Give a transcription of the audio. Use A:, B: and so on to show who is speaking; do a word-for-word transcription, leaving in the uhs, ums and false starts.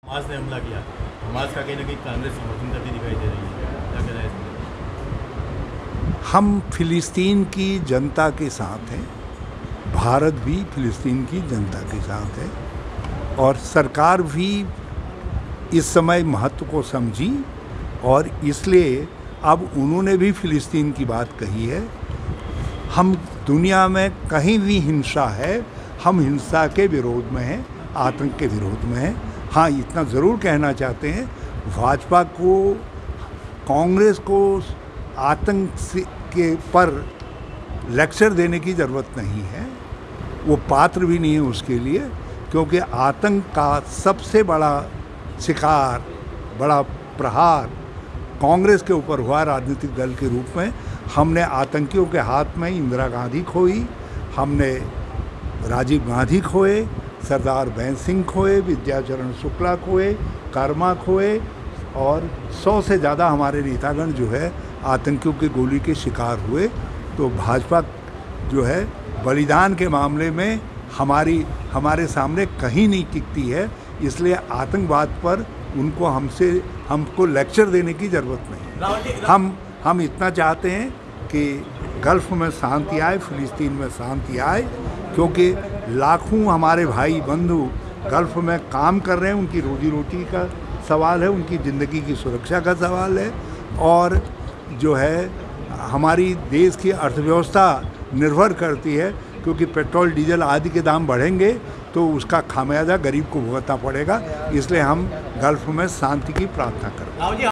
A: Hamas ने हमला किया, हमास का कहीं ना कहीं कांग्रेस समर्थन करती दिखाई दे रही है, क्या कहना है इसमें?
B: हम फिलिस्तीन की जनता के साथ हैं, भारत भी फिलिस्तीन की जनता के साथ है और सरकार भी इस समय महत्व को समझी और इसलिए अब उन्होंने भी फिलिस्तीन की बात कही है। हम दुनिया में कहीं भी हिंसा है, हम हिंसा के विरोध में हैं, आतंक के विरोध में हैं। हाँ, इतना ज़रूर कहना चाहते हैं, भाजपा को, कांग्रेस को आतंक से के पर लेक्चर देने की ज़रूरत नहीं है, वो पात्र भी नहीं है उसके लिए, क्योंकि आतंक का सबसे बड़ा शिकार, बड़ा प्रहार कांग्रेस के ऊपर हुआ राजनीतिक दल के रूप में। हमने आतंकियों के हाथ में इंदिरा गांधी खोई, हमने राजीव गांधी खोए, सरदार भैंस सिंह खोए, विद्याचरण शुक्ला खोए, कर्मा खोए और सौ से ज़्यादा हमारे नेतागण जो है आतंकियों की गोली के शिकार हुए। तो भाजपा जो है बलिदान के मामले में हमारी हमारे सामने कहीं नहीं टिकती है, इसलिए आतंकवाद पर उनको हमसे हमको लेक्चर देने की ज़रूरत नहीं। हम हम इतना चाहते हैं कि गल्फ़ में शांति आए, फ़िलिस्तीन में शांति आए, क्योंकि लाखों हमारे भाई बंधु गल्फ़ में काम कर रहे हैं, उनकी रोजी रोटी का सवाल है, उनकी ज़िंदगी की सुरक्षा का सवाल है और जो है हमारी देश की अर्थव्यवस्था निर्भर करती है, क्योंकि पेट्रोल डीजल आदि के दाम बढ़ेंगे तो उसका खामियाजा गरीब को भुगतना पड़ेगा। इसलिए हम गल्फ़ में शांति की प्रार्थना करें।